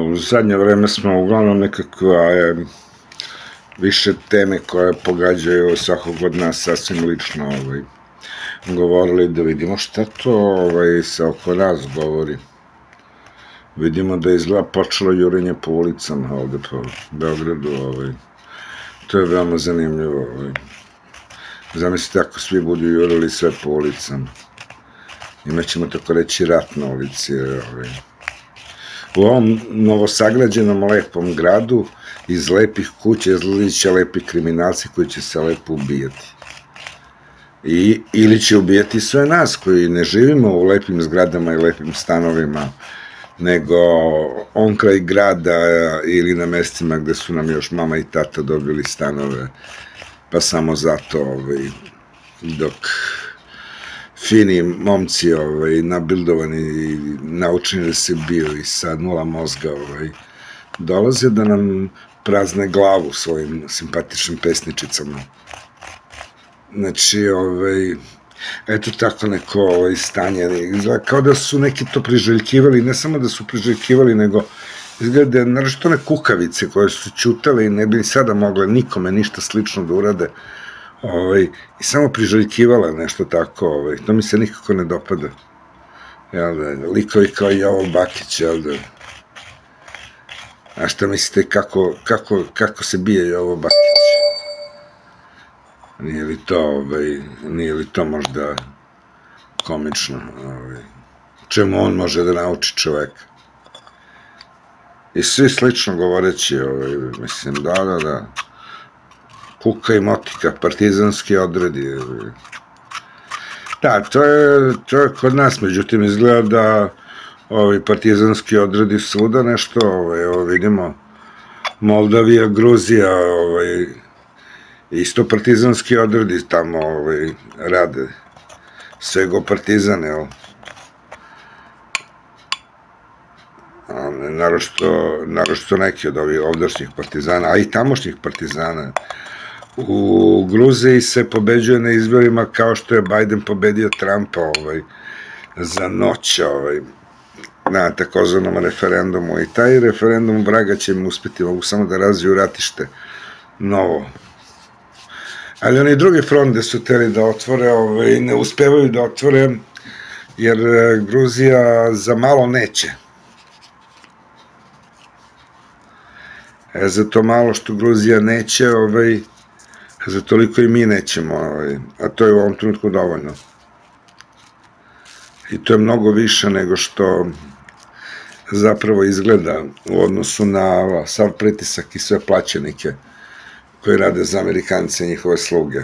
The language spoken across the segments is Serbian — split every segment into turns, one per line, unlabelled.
U zadnje vreme smo uglavnom nekako više teme koje pogađaju svakog od nas sasvim lično govorili da vidimo šta to se oko nas govori. Vidimo da je izgleda počelo jurenje po ulicama ovde po Beogradu. To je veoma zanimljivo. Zamislite ako svi budu jurili sve po ulicama. Imaćemo tako reći rat na ulici. U ovom novosagrađenom lepom gradu iz lepih kuća izlaziće lepi kriminalci koji će se lepo ubijati. Ili će ubijati sve nas koji ne živimo u lepim zgradama i lepim stanovima, nego on kraj grada ili na mestima gde su nam još mama i tata dobili stanove, pa samo zato dok fini momci nabildovani i naučeni da se bio i sa nula mozga dolaze da nam prazne glavu svojim simpatičnim pesničicama. Znači, eto tako neko stanje, kao da su neki to priželjkivali, ne samo da su priželjkivali, nego izgleda, naravno one kukavice koje su ćutale i ne bi sada mogle nikome ništa slično da urade, i samo priželjkivala nešto tako, to mi se nikako ne dopada. Likovi kao Jovo Bakić, a šta mislite kako se bije Jovo Bakić? Nije li to možda komično? Čemu on može da nauči čoveka? I svi slično govoreći, mislim, da. Kuka i motika, partizanski odredi. Da, to je kod nas, međutim, izgleda da partizanski odredi svuda nešto, vidimo, Moldavija, Gruzija, isto partizanski odredi tamo rade, svego partizane, naročito neki od ovih ovdašnjih partizana, a i tamošnjih partizana. U Gruziji se pobeđuje na izborima kao što je Biden pobedio Trumpa za noć na takozvanom referendumu, i taj referendum vraga će im uspeti, mogu samo da razviju ratište novo. Ali oni drugi front gde su hteli da otvore, ne uspevaju da otvore, jer Gruzija za malo neće. Za to malo što Gruzija neće, za toliko i mi nećemo, a to je u ovom trenutku dovoljno. I to je mnogo više nego što zapravo izgleda u odnosu na sav pritisak i sve plaćenike koji rade za Amerikance i njihove sluge.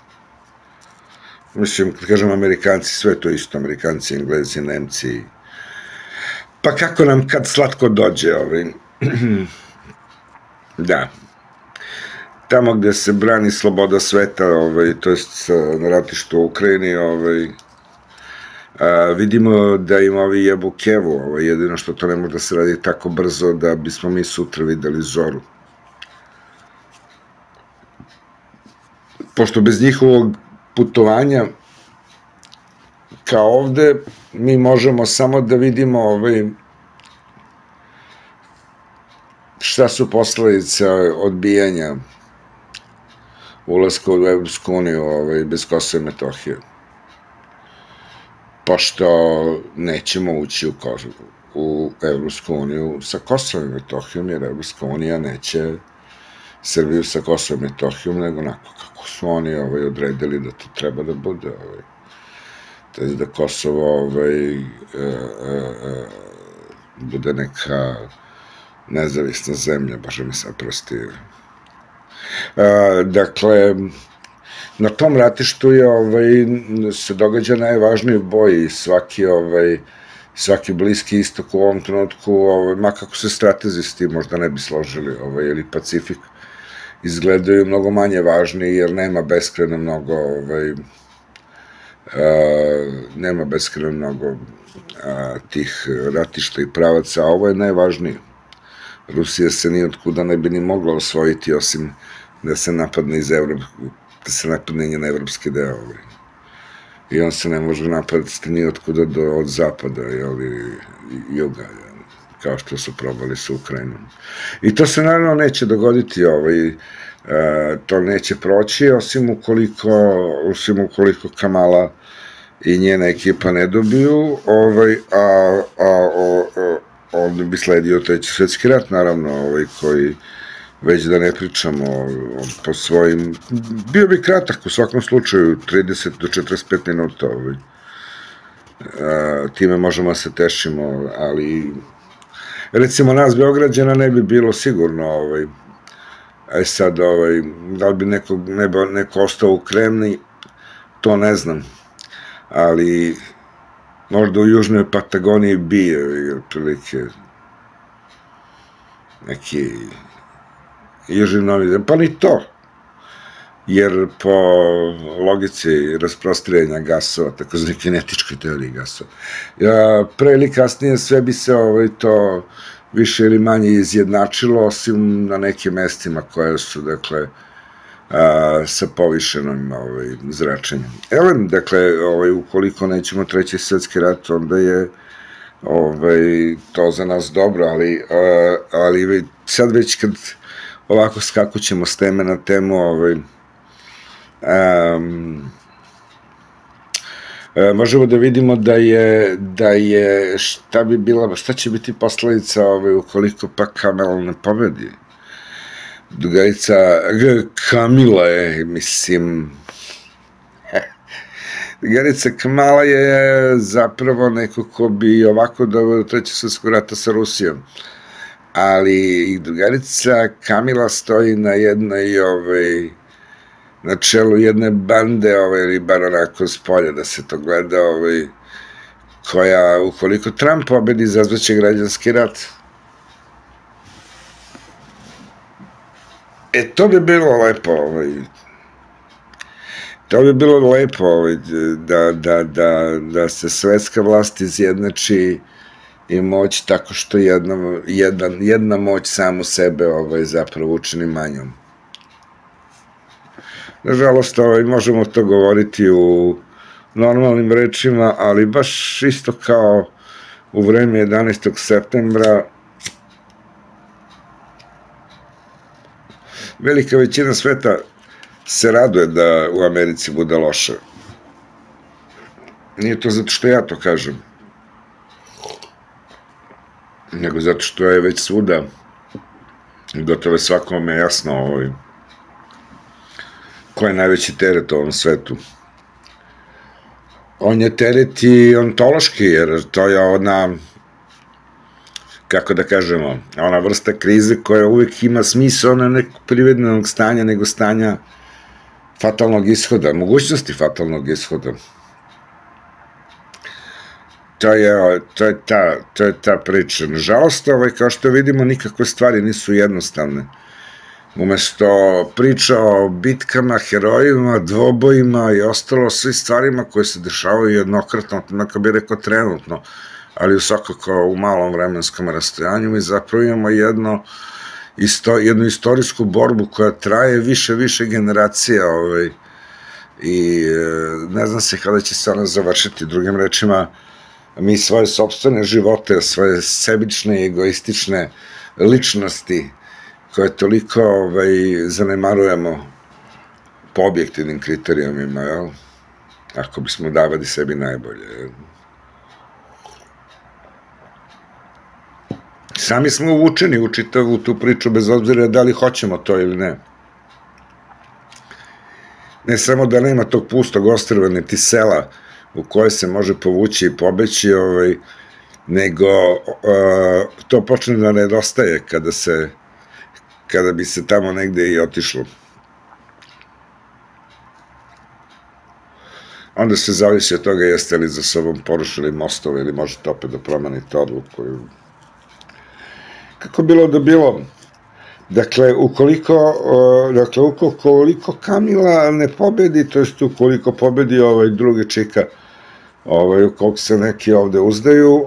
Mislim, kad kažem Amerikanci, sve to isto, Amerikanci, Englezi, Nemci. Pa kako nam kad slatko dođe, da. Tamo gde se brani sloboda sveta, to je na ratištu u Ukrajini, vidimo da im ovi jebu kevu, jedino što to ne može da se radi tako brzo da bismo mi sutra videli zoru. Pošto bez njihovog putovanja kao ovde, mi možemo samo da vidimo šta su posledice odbijanja ulaska u Evropsku uniju bez Kosova i Metohije. Pošto nećemo ući u Evropsku uniju sa Kosovom i Metohijom, jer Evropska unija neće Srbiju sa Kosovom i Metohijom, nego onako kako su oni odredili da to treba da bude. To je da Kosovo bude neka nezavisna zemlja, Bože mi se prosti. Dakle, na tom ratištu se događa najvažniji boj i svaki Bliski istok u ovom trenutku, ma kako se stratezi možda ne bi složili, ili Pacifik, izgledaju mnogo manje važni, jer nema beskrajno mnogo tih ratišta i pravaca, a ovo je najvažnije. Rusija se nijotkuda ne bi ni mogla osvojiti, osim da se napadne njen evropski deo. I on se ne može napadati nijotkuda od zapada, juga. kao što su probali sa Ukrajinom. I to se naravno neće dogoditi, to neće proći, osim ukoliko Kamala i njena ekipa ne dobiju, onda bi sledio treći svetski rat, naravno, koji, već da ne pričamo po svojim, bio bi kratak u svakom slučaju, 30 do 45 minuta, time možemo da se tešimo, ali recimo nas Beograđana ne bi bilo sigurno, sad, da li bi neko ostao u Kremni, to ne znam, ali možda u južnoj Patagoniji bi, otprilike, neki južni Novi Zem, pa ni to, jer po logici rasprostrenja gasova, takozvani kinetičkoj teoriji gasova, pre ili kasnije sve bi se to više ili manje izjednačilo, osim na nekim mestima koje su, dakle, sa povišenom zračenjem. Dakle, ukoliko nećemo treći svetski rat, onda je to za nas dobro, ali sad već kad ovako skakućemo s teme na temu, možemo da vidimo da je šta će biti posledica ukoliko pa Kamala ne pobedi. Drugarica Kamila je, mislim, drugarica Kamala je zapravo neko ko bi ovako doveo do trećeg svetskog rata sa Rusijom, ali drugarica Kamila stoji na čelu jedne bande, ili bar onako s polja da se to gleda, koja ukoliko Trump pobedi izazvaće građanski rat. To bi bilo lepo, da se svetska vlast izjednači i moć tako što jedna moć samu sebe zapravo učini manjom. Nažalost, možemo to govoriti u normalnim rečima, ali baš isto kao u vreme 11. septembra, velika većina sveta se raduje da u Americi bude loše. Nije to zato što ja to kažem, nego zato što je već svuda, gotovo svakome jasno ko je najveći teret u ovom svetu. On je teret i ontološki, jer to je ona, kako da kažemo, ona vrsta krize koja uvek ima smisla, ona nekog privrednog stanja, nego stanja fatalnog ishoda, mogućnosti fatalnog ishoda. To je ta priča. Nažalost, kao što vidimo, nikakve stvari nisu jednostavne. Umesto priča o bitkama, herojima, dvobojima i ostalo, svi stvarima koje se dešavaju jednokratno, neka bi rekao trenutno, ali svakako u malom vremenskom rastojanju, mi zapravo imamo jednu istorijsku borbu koja traje više generacija i ne znam se kada će se ona završiti. Drugim rečima, mi svoje sopstvene živote, svoje sebične i egoistične ličnosti koje toliko zanemarujemo po objektivnim kriterijumima, ako bismo davali sebi najbolje. Sami smo uvučeni u čitavu tu priču, bez obzira da li hoćemo to ili ne. Ne samo da nema tog pustog ostrva, niti sela u koje se može povući i pobeći, nego to počne da nedostaje kada bi se tamo negde i otišlo. Onda se zavisi od toga jeste li za sobom porušili mostove ili možete opet da promenite odluku. Kako bilo da bilo. Dakle, ukoliko Kamila ne pobedi, to jest ukoliko pobedi drugi čika, koliko se neki ovde uzdaju,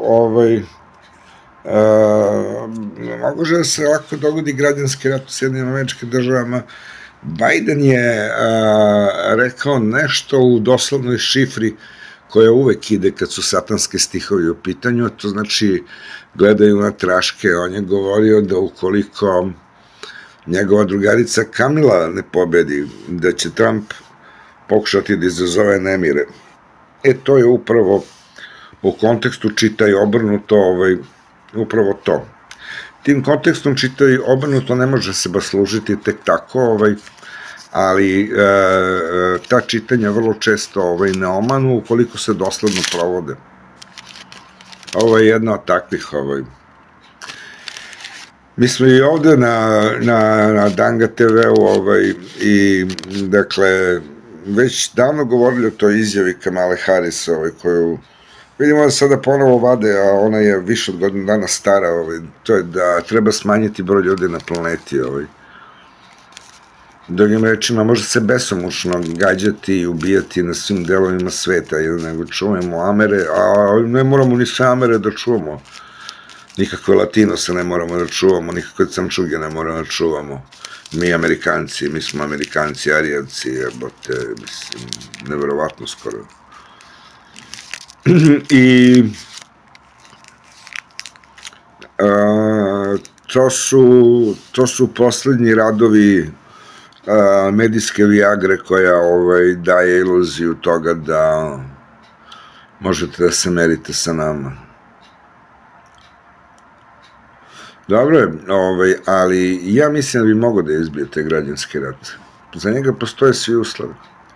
može da se lako dogodi građanski rat u Sjedinjenim Američkim Državama. Biden je rekao nešto u doslovnoj šifri koja uvek ide kad su satanske stihovi u pitanju, to znači gledaju na traške. On je govorio da ukoliko njegova drugarica Kamila ne pobedi, da će Trump pokušati da izazove nemire. To je upravo u kontekstu čitaj obrnuto, upravo to. Tim kontekstom čitaj obrnuto ne može se baš služiti tek tako, ali ta čitanja vrlo često ne omanu ukoliko se dosledno provode. Ovo je jedna od takvih. Mi smo i ovde na Danga TV-u i dakle već davno govorili o toj izjavi Kamale Harris koju vidimo da sada ponovo vade, a ona je više od godinu dana stara, to je da treba smanjiti broj ljudi na planeti. Drugim rečima, može se besomučno gađati i ubijati na svim delovima sveta, nego čujemo Amere, a ne moramo ni sve Amere da čuvamo. Nikakve Latinose ne moramo da čuvamo, nikakve Camčuge ne moramo da čuvamo. Mi Amerikanci, mi smo Amerikanci, Arijevci, mislim, neverovatno skoro. I to su poslednji radovi medijske viagre koja daje iluziju toga da možete da se merite sa nama. Dobro je, ali ja mislim da bi mogo da izbije te građanski rat. Za njega postoje svi uslovi.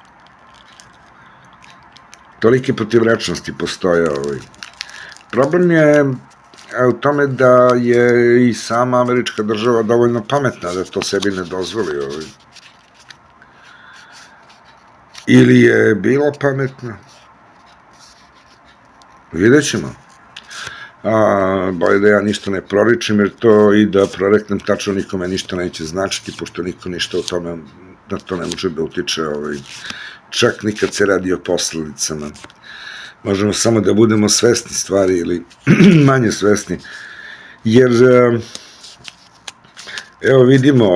Tolike protivrečnosti postoje. Problem je u tome da je i sama američka država dovoljno pametna da to sebi ne dozvoli. Ili je bila pametna. Vidjet ćemo. Bolje da ja ništa ne proričim, jer to i da proreknem tačno nikome ništa neće značiti, pošto niko ništa o tome, na to ne može da utiče, čak nikad se radi o posledicama. Možemo samo da budemo svesni stvari ili manje svesni, jer evo vidimo,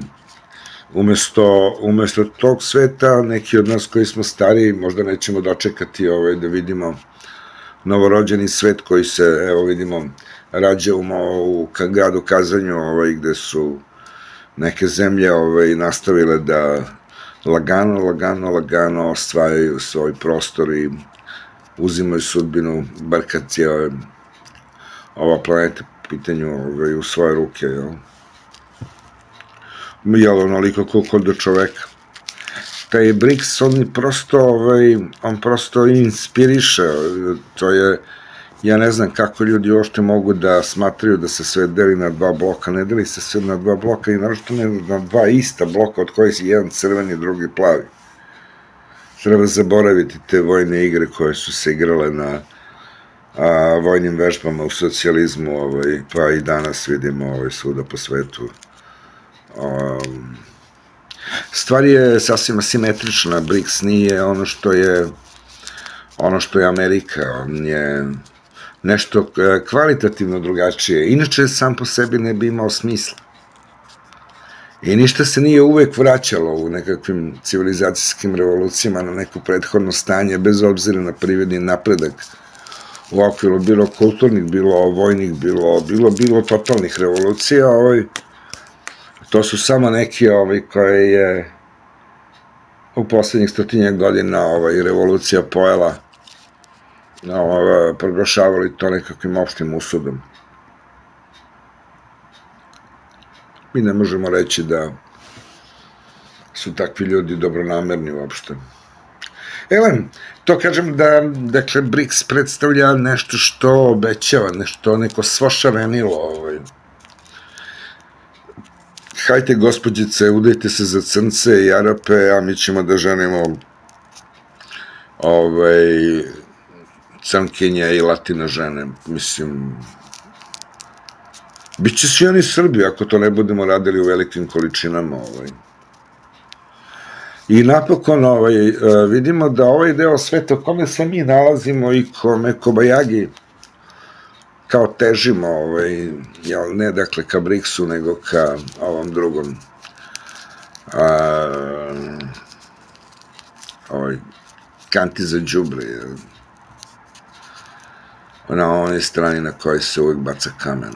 umesto tog sveta, neki od nas koji smo stariji možda nećemo dočekati da vidimo novorođeni svet koji se, evo vidimo, rađa u gradu Kazanju, gde su neke zemlje nastavile da lagano osvajaju svoj prostor i uzimaju sudbinu, bar kad je ova planeta u pitanju u svoje ruke, jel onoliko koliko do čoveka. Taj BRICS, on prosto inspiriše, to je, ja ne znam kako ljudi uopšte mogu da smatraju da se sve deli na dva bloka, ne deli se sve na dva bloka i naravno ne na dva ista bloka od kojih je jedan crveni, drugi plavi. Treba zaboraviti te vojne igre koje su se igrale na vojnim vežbama u socijalizmu, pa i danas vidimo svuda po svetu. Stvar je sasvim asimetrična, BRICS nije ono što je Amerika, on je nešto kvalitativno drugačije, inače sam po sebi ne bi imao smisla. I ništa se nije uvek vraćalo u nekakvim civilizacijskim revolucijama na neko prethodno stanje, bez obzira na privredni napredak u okviru bilo kulturnih, bilo vojnih, bilo totalnih revolucija. To su samo neki koje je u poslednjih 100 godina revolucija pojela, proglašavali to nekakvim opštim usudom. Mi ne možemo reći da su takvi ljudi dobronamerni uopšte. To kažem da, dakle, BRICS predstavlja nešto što obećava, neko svošarenilo. Hajte, gospođice, udajte se za crnce i Arape, a mi ćemo da ženimo crnkinje i latino žene. Mislim, bit će svi oni Srbi ako to ne budemo radili u velikim količinama. I napokon vidimo da ovaj deo sveta u kome se mi nalazimo i kome kobajagi kao težimo, ne dakle ka BRICS-u, nego ka ovom drugom kanti za đubre. na onoj strani na kojoj se uvijek baca kamen.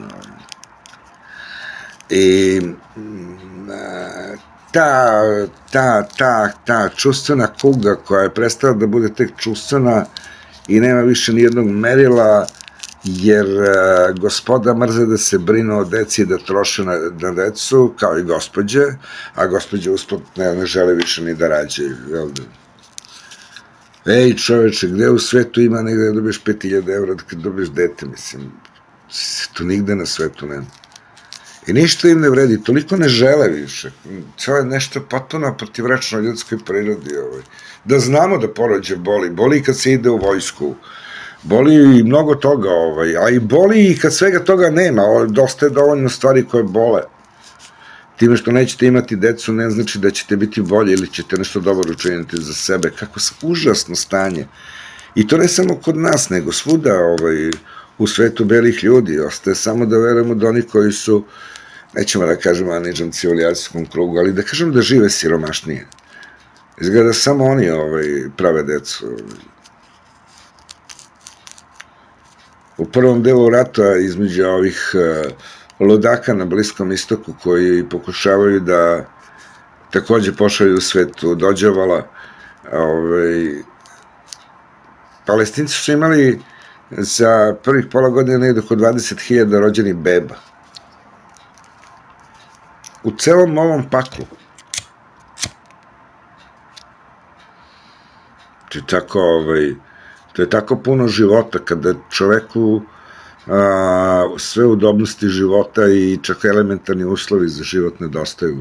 I ta čustvena kuga koja je prestala da bude tek čustvena i nema više nijednog merila, jer gospoda mrze da se brinu o deci i da troše na decu, kao i gospođe, a gospođe uspod ne žele više ni da rađaju. Ej, čoveče, gde u svetu ima negde da dobiješ 5000 evra kad dobiješ dete, mislim, to nigde na svetu nema. I ništa im ne vredi, toliko ne žele više. To je nešto potpuno protivrečno ljudskoj prirodi. Da znamo da porođaj boli i kad se ide u vojsku, boli i mnogo toga, a i boli i kad svega toga nema, dosta je dovoljno stvari koje bole. Time što nećete imati decu ne znači da ćete biti bolji ili ćete nešto dobro učiniti za sebe. Kako užasno stanje. I to ne samo kod nas, nego svuda u svetu belih ljudi. Ostaje samo da verujemo da oni koji su, nećemo da kažemo na nižem civilizacijskom krugu, ali da kažemo da žive siromašnije. Izgleda samo oni prave decu. U prvom delu rata između ovih ludaka na Bliskom istoku koji pokušavaju da takođe pošalju u svetu dođavala, Palestinci su imali za prvih pola godine negde oko 20.000 rođenih beba. U celom ovom paklu. To je tako puno života, kada čoveku sve udobnosti života i čak elementarni uslovi za život nedostaju.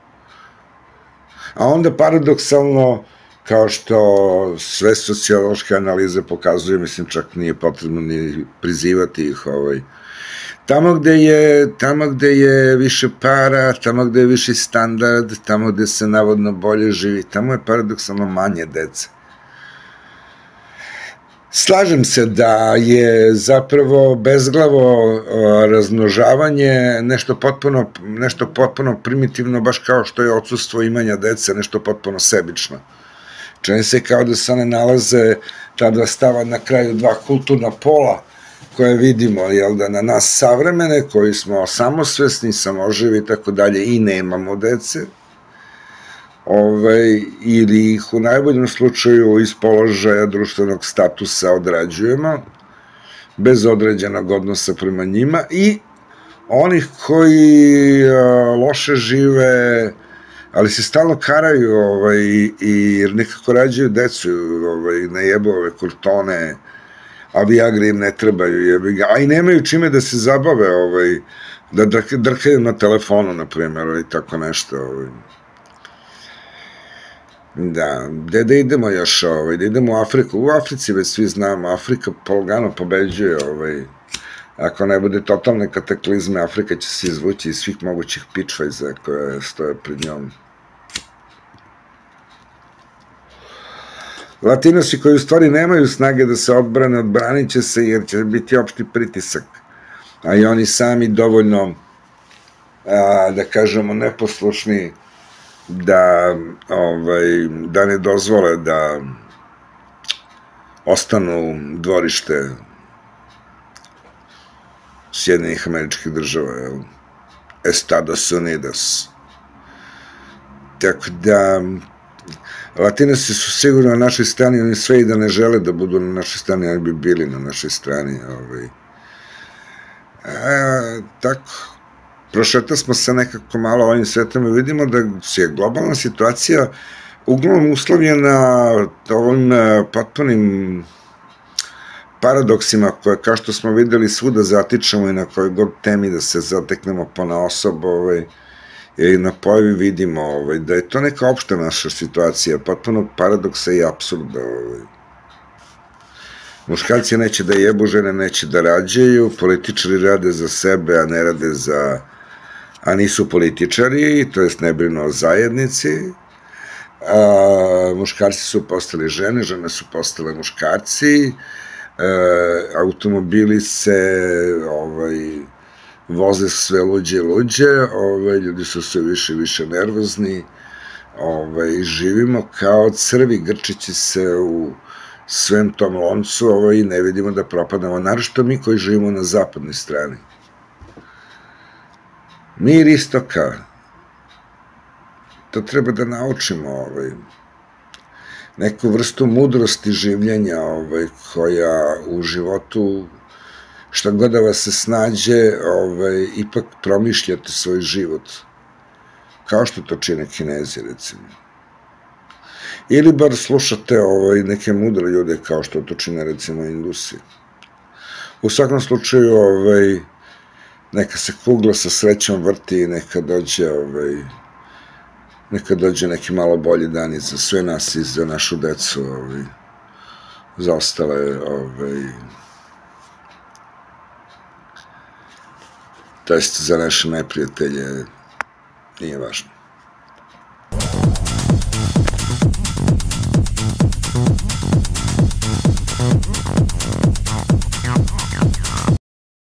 A onda paradoksalno, kao što sve sociološke analize pokazuju, mislim čak nije potrebno ni prizivati ih, tamo gde je više para, tamo gde je viši standard, tamo gde se navodno bolje živi, tamo je paradoksalno manje dece. Slažem se da je zapravo bezglavo razmnožavanje nešto potpuno primitivno, baš kao što je odsustvo imanja dece, nešto potpuno sebično. Čini se kao da se one nalaze ta dva stava na kraju dva kulturna pola koje vidimo, na nas savremene, koji smo samosvesni, samoživi i tako dalje i nemamo dece, ili ih u najboljem slučaju iz položaja društvenog statusa odrađujemo, bez određenog odnosa prema njima, i onih koji loše žive, ali se stalno karaju i nekako rađaju decu, najebu ove kurtone, a Viagre im ne trebaju, a i nemaju čime da se zabave, da drkaju na telefonu, na primjer, i tako nešto. Da, gde da idemo još, da idemo u Afriku. U Africi već svi znamo, Afrika polagano pobeđuje, ako ne bude totalne kataklizme, Afrika će se izvući iz svih mogućih pičvajza koje stoje pred njom. Latinosi koji u stvari nemaju snage da se odbrane, odbranit će se jer će biti opšti pritisak, a i oni sami dovoljno, da kažemo, neposlušni, da ne dozvole da ostanu dvorište Sjedinjenih Američkih Država, Estados Unidos. Tako da, Latinosi su sigurno na našoj strani, oni sve i da ne žele da budu na našoj strani, oni bi bili na našoj strani. Tako, prošeta smo se nekako malo ovim svetom i vidimo da je globalna situacija uglavnom uslovljena ovim potpunim paradoksima koje, kao što smo videli, svuda zatičemo i na kojoj god temi da se zateknemo ponaosob ili na pojavi vidimo da je to neka opšta naša situacija, potpuno paradoksa i apsurda. Muškarci neće da jebu, žene neće da rađaju, političari rade za sebe, a ne rade a nisu političari, to jest ne brinu o zajednici. Muškarci su postali žene, žene su postale muškarci, automobili se voze sve luđe i luđe, ljudi su sve više i više nervozni, živimo kao crvi grčići se u svem tom loncu i ne vidimo da propadamo, naročito mi koji živimo na zapadnoj strani. Mir istoka, to treba da naučimo, neku vrstu mudrosti življenja, koja u životu, šta god da vas se snađe, ipak promišljate svoj život, kao što to čine Kinezi, recimo. Ili bar slušate neke mudre ljude, kao što to čine, recimo, Indusi. U svakom slučaju, neka se kugla sa srećom vrti i neka dođe neki malo bolji dan i za sve nas i za našu decu, za ostale, to jest za naše neprijatelje, nije važno.